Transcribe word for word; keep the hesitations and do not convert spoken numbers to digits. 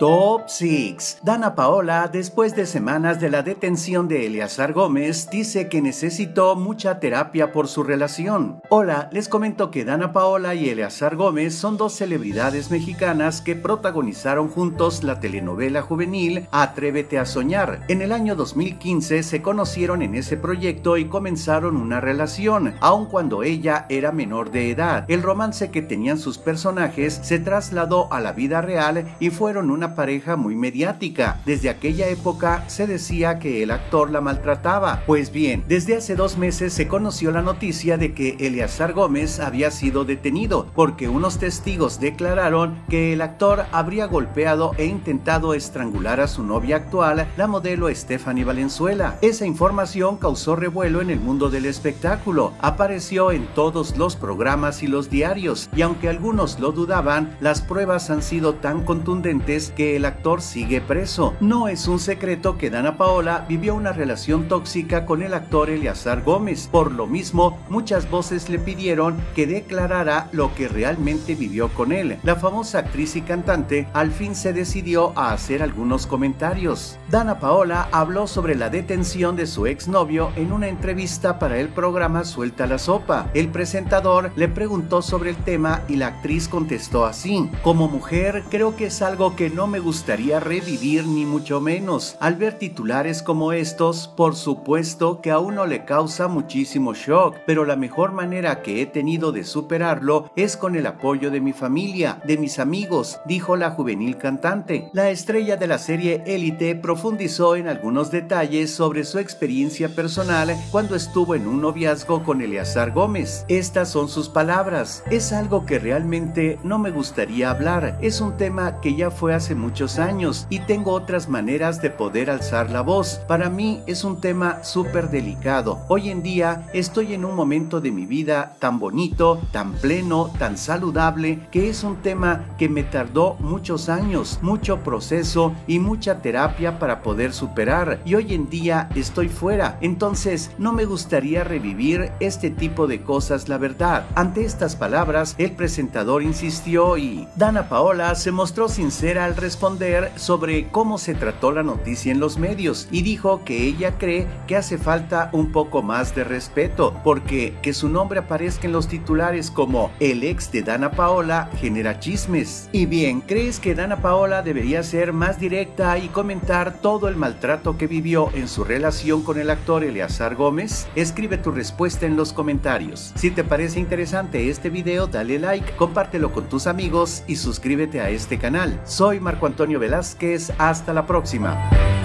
Top seis. Dana Paola, después de semanas de la detención de Eleazar Gómez, dice que necesitó mucha terapia por su relación. Hola, les comento que Dana Paola y Eleazar Gómez son dos celebridades mexicanas que protagonizaron juntos la telenovela juvenil Atrévete a Soñar. En el año dos mil quince se conocieron en ese proyecto y comenzaron una relación, aun cuando ella era menor de edad. El romance que tenían sus personajes se trasladó a la vida real y fueron una pareja muy mediática. Desde aquella época se decía que el actor la maltrataba. Pues bien, desde hace dos meses se conoció la noticia de que Eleazar Gómez había sido detenido porque unos testigos declararon que el actor habría golpeado e intentado estrangular a su novia actual, la modelo Stephanie Valenzuela. Esa información causó revuelo en el mundo del espectáculo, apareció en todos los programas y los diarios, y aunque algunos lo dudaban, las pruebas han sido tan contundentes que el actor sigue preso. No es un secreto que Dana Paola vivió una relación tóxica con el actor Eleazar Gómez. Por lo mismo, muchas voces le pidieron que declarara lo que realmente vivió con él. La famosa actriz y cantante al fin se decidió a hacer algunos comentarios. Dana Paola habló sobre la detención de su exnovio en una entrevista para el programa Suelta la Sopa. El presentador le preguntó sobre el tema y la actriz contestó así: como mujer, creo que es algo que no me gustaría revivir ni mucho menos. Al ver titulares como estos, por supuesto que a uno le causa muchísimo shock, pero la mejor manera que he tenido de superarlo es con el apoyo de mi familia, de mis amigos, dijo la juvenil cantante. La estrella de la serie Élite profundizó en algunos detalles sobre su experiencia personal cuando estuvo en un noviazgo con Eleazar Gómez. Estas son sus palabras: es algo que realmente no me gustaría hablar, es un tema que ya fue hace muchos años y tengo otras maneras de poder alzar la voz. Para mí es un tema súper delicado. Hoy en día estoy en un momento de mi vida tan bonito, tan pleno, tan saludable, que es un tema que me tardó muchos años, mucho proceso y mucha terapia para poder superar, y hoy en día estoy fuera. Entonces no me gustaría revivir este tipo de cosas, la verdad. Ante estas palabras, el presentador insistió y Dana Paola se mostró sincera al responder sobre cómo se trató la noticia en los medios y dijo que ella cree que hace falta un poco más de respeto, porque que su nombre aparezca en los titulares como el ex de Dana Paola genera chismes. Y bien, ¿crees que Dana Paola debería ser más directa y comentar todo el maltrato que vivió en su relación con el actor Eleazar Gómez? Escribe tu respuesta en los comentarios. Si te parece interesante este video, dale like, compártelo con tus amigos y suscríbete a este canal. Soy Marco Antonio Velázquez, hasta la próxima.